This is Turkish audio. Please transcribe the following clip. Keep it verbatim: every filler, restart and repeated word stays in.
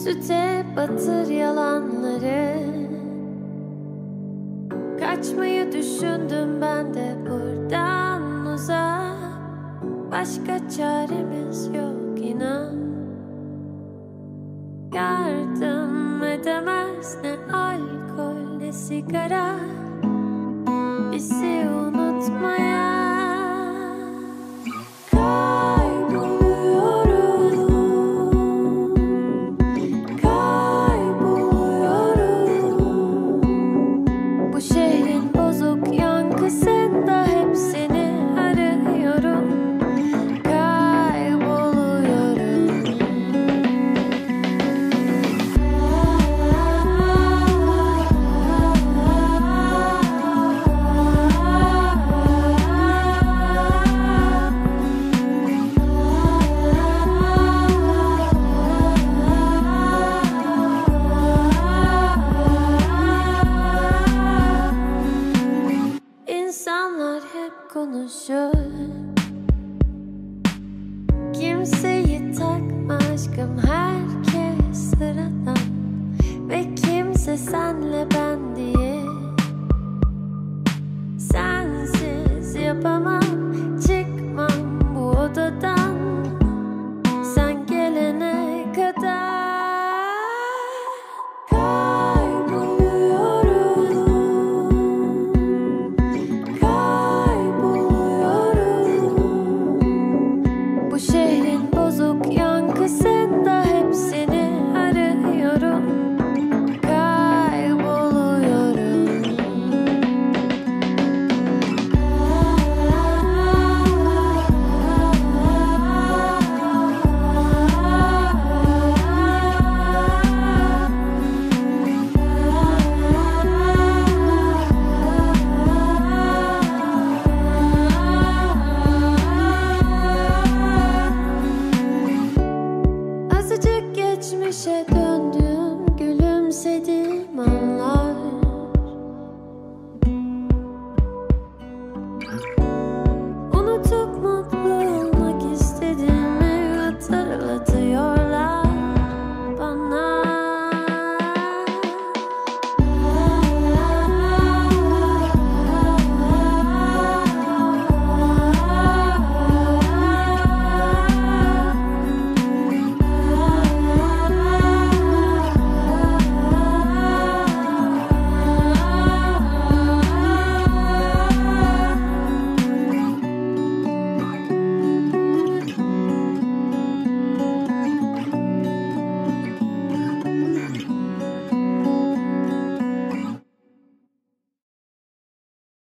Süte batır yalanları. Kaçmayı düşündüm ben de buradan uzak. Başka çaremiz yok inan. Yardım edemez ne alkol ne sigara bizi unutmaya. Kayboluyorum, kayboluyorum. Bu şehrin bozuk yankısında hep seni arıyorum. İnsanlar hep konuşur, kimseyi takma aşkım, herkes sıradan ve kimse senle ben diye. Sensiz yapamam.